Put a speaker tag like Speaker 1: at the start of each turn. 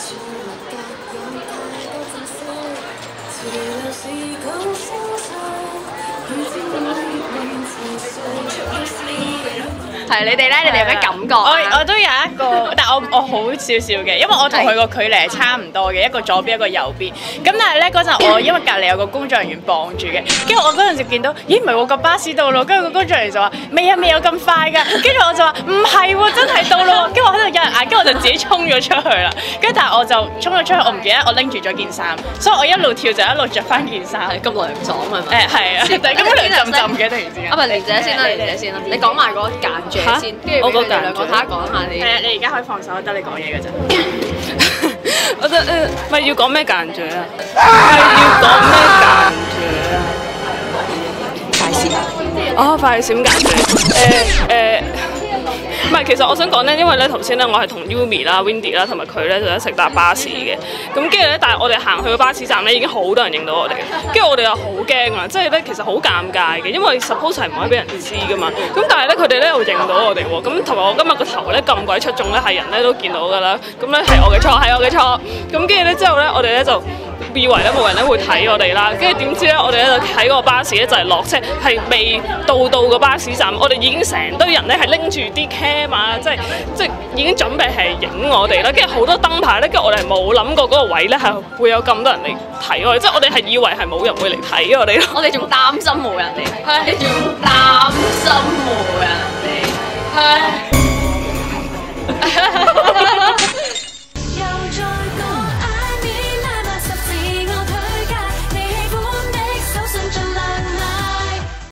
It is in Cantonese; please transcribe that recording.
Speaker 1: 係你哋咧？你哋有咩感覺？
Speaker 2: 我都有一個，但我好少少嘅，因為我同佢個距離係差唔多嘅，一個左邊一個右邊。咁但係咧嗰陣我因為隔離有個工作人員傍住嘅，跟住我嗰陣時見到，咦唔係喎個巴士到咯，跟住個工作人員就話未有咁快㗎，跟住我就話唔係喎，真係到咯，跟住我喺度有人嗌，跟住我就自己衝咗出去啦。跟住但係我就衝咗出去，我唔記得我拎住咗件衫，所以我一路跳就一路着翻件衫。
Speaker 1: 咁涼爽係咪？
Speaker 2: 係啊，但係咁涼浸嘅突然之間。
Speaker 1: 啊唔係蓮姐先啦，蓮姐先啦，你講埋嗰個間住先，跟住俾佢哋兩個睇下講下你。
Speaker 2: 係啊，你而家可以放手，得你講嘢㗎咋。
Speaker 3: 我覺得咪要講咩間住啊？係要講咩間住啊？
Speaker 1: 快閃。
Speaker 3: 哦，快閃間住。唔係，其實我想講咧，因為咧頭先咧我係同 Yumi 啦、Windy 啦同埋佢咧就一齊搭巴士嘅，咁跟住咧，但係我哋行去個巴士站咧已經好多人認到我哋，跟住我哋又好驚啊，即係咧其實好尷尬嘅，因為 suppose 係唔可以俾人知噶嘛，咁但係咧佢哋咧又認到我哋喎，咁同埋我今日個頭咧咁鬼出眾咧，係人咧都見到㗎啦，咁咧係我嘅錯，係我嘅錯，咁跟住咧之後咧我哋咧就以為咧冇人咧會睇我哋啦，跟住點知咧我哋咧就喺個巴士咧就係落車，係未到個巴士站，我哋已經成堆人咧係拎住啲 cam 啊，即係已經準備係影我哋啦，跟住好多燈牌咧，跟住我哋係冇諗過嗰個位咧係會有咁多人嚟睇我哋，即係我哋係以為係冇人會嚟睇我哋咯。
Speaker 1: 我哋仲擔心冇人嚟，你仲擔心